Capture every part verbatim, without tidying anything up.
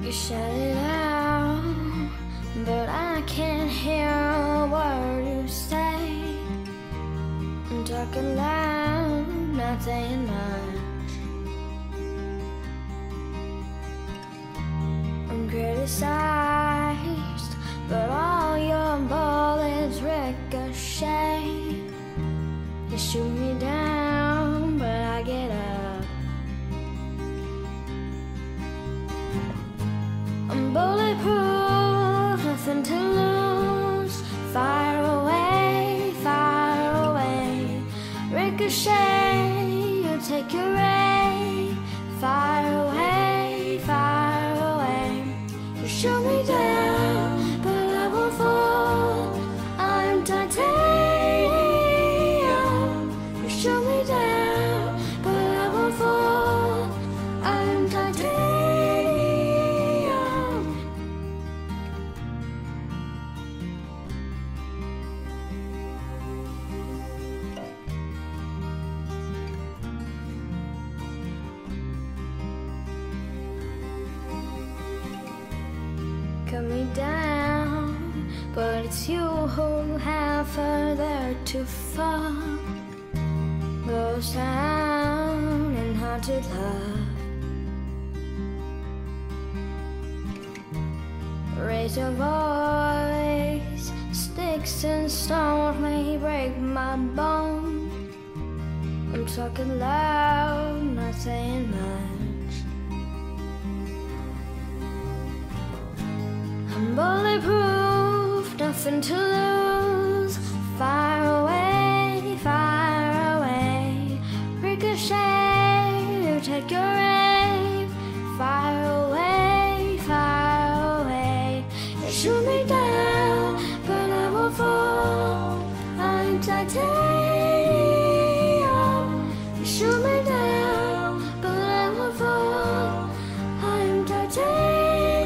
You shout it out, but I can't hear a word you say. I'm talking loud, not saying much. I'm criticized, but all your bullets ricochet. You shoot me down, but I get up. I'm bulletproof, nothing to lose. Fire away, fire away. Ricochet, you take your aim. Fire away, fire away. You shoot me down, but I won't fall. I'm titanium. You shoot me down, but I won't fall. I'm titanium. Cut me down, but it's you who have further to fall. Goes down and hard to love. Raise your voice, sticks and stones may break my bones. I'm talking loud, not saying much. I'm bulletproof, nothing to lose. Fire away, fire away. Ricochet, you take your aim. Fire away, fire away. You shoot me down, but I won't fall. I'm titanium. You shoot me down, but I won't fall. I'm titanium.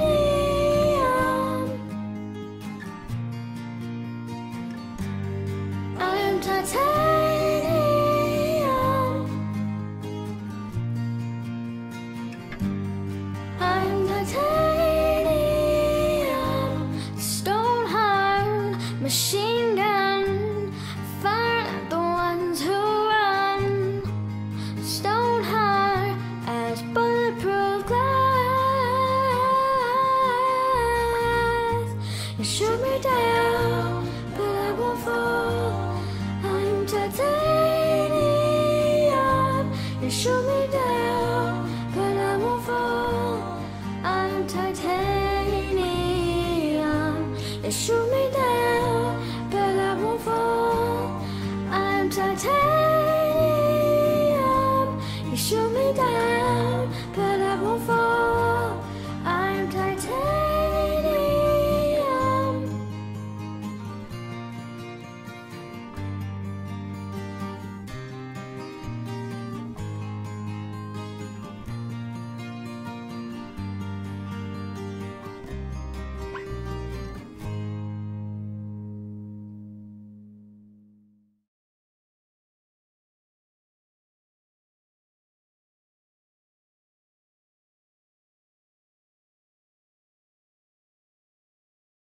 Titanium. I'm titanium. Stone hard machine gun, fire at the ones who run. Stone hard as bulletproof glass. You shoot me down.